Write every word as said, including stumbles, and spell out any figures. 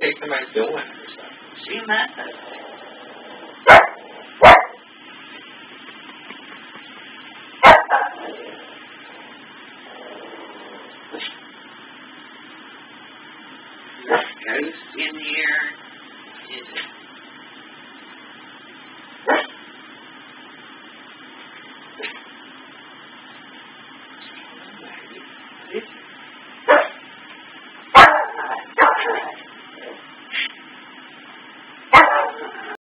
think somebody's doing or something. She must have. Ghost in here. Is it?